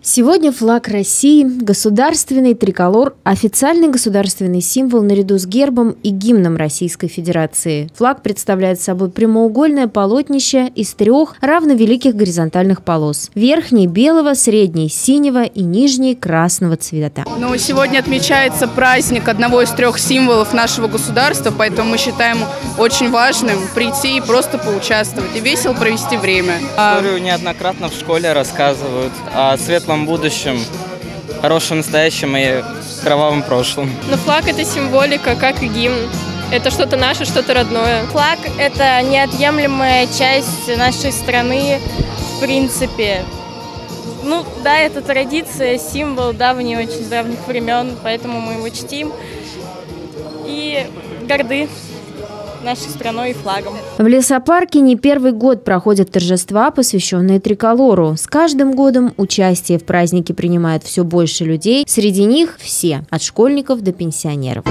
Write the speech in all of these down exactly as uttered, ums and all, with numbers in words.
Сегодня флаг России, государственный триколор, официальный государственный символ наряду с гербом и гимном Российской Федерации. Флаг представляет собой прямоугольное полотнище из трех равновеликих горизонтальных полос. Верхней – белого, средней – синего и нижней – красного цвета. Ну, сегодня отмечается праздник одного из трех символов нашего государства, поэтому мы считаем очень важным прийти и просто поучаствовать, и весело провести время. Историю неоднократно в школе рассказывают о светлом будущем, хорошем настоящем и кровавом прошлом. Но флаг – это символика, как и гимн. Это что-то наше, что-то родное. Флаг – это неотъемлемая часть нашей страны, в принципе. Ну, да, это традиция, символ давних, очень давних времен, поэтому мы его чтим и горды нашей страной и флагом. В лесопарке не первый год проходят торжества, посвященные триколору. С каждым годом участие в празднике принимает все больше людей. Среди них все, от школьников до пенсионеров.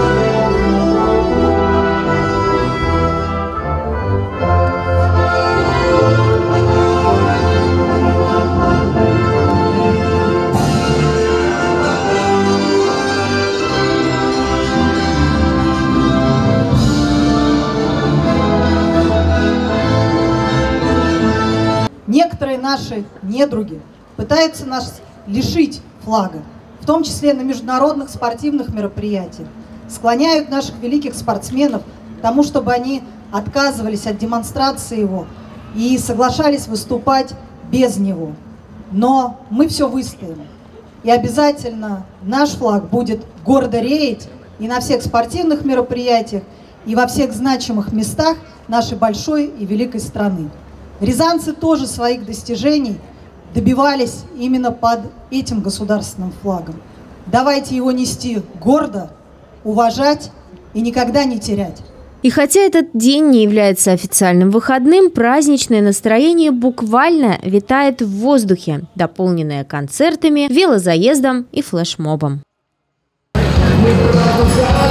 Некоторые наши недруги пытаются нас лишить флага, в том числе на международных спортивных мероприятиях, склоняют наших великих спортсменов к тому, чтобы они отказывались от демонстрации его и соглашались выступать без него. Но мы все выстоим, и обязательно наш флаг будет гордо реять и на всех спортивных мероприятиях, и во всех значимых местах нашей большой и великой страны. Рязанцы тоже своих достижений добивались именно под этим государственным флагом. Давайте его нести гордо, уважать и никогда не терять. И хотя этот день не является официальным выходным, праздничное настроение буквально витает в воздухе, дополненное концертами, велозаездом и флешмобом. Мы